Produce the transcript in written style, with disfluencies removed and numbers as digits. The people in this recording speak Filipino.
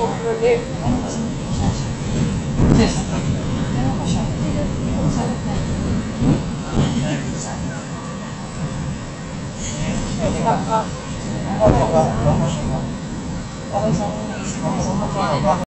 Problema. Ano ko siya? Sarap na. Okay, sa